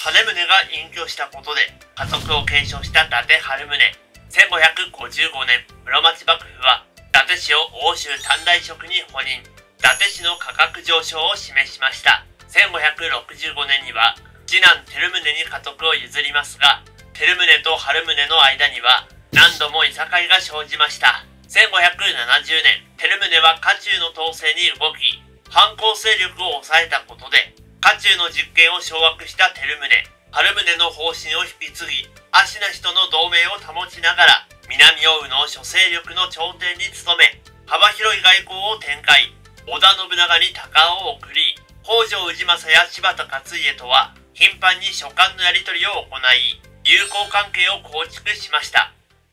実宗が隠居したことで家督を継承した伊達晴宗。1555年、室町幕府は伊達氏を奥州短大職に補任。伊達氏の価格上昇を示しました。1565年には次男照宗に家督を譲りますが、照宗と晴宗の間には何度もいさかいが生じました。1570年、照宗は家中の統制に動き、反抗勢力を抑えたことで家中の実権を掌握した照宗。晴宗の方針を引き継ぎ、芦名氏との同盟を保ちながら南奥羽の諸勢力の頂点に務め、幅広い外交を展開。織田信長に鷹を送り、北条氏政や柴田勝家とは頻繁に書簡のやり取りを行い、友好関係を構築しました。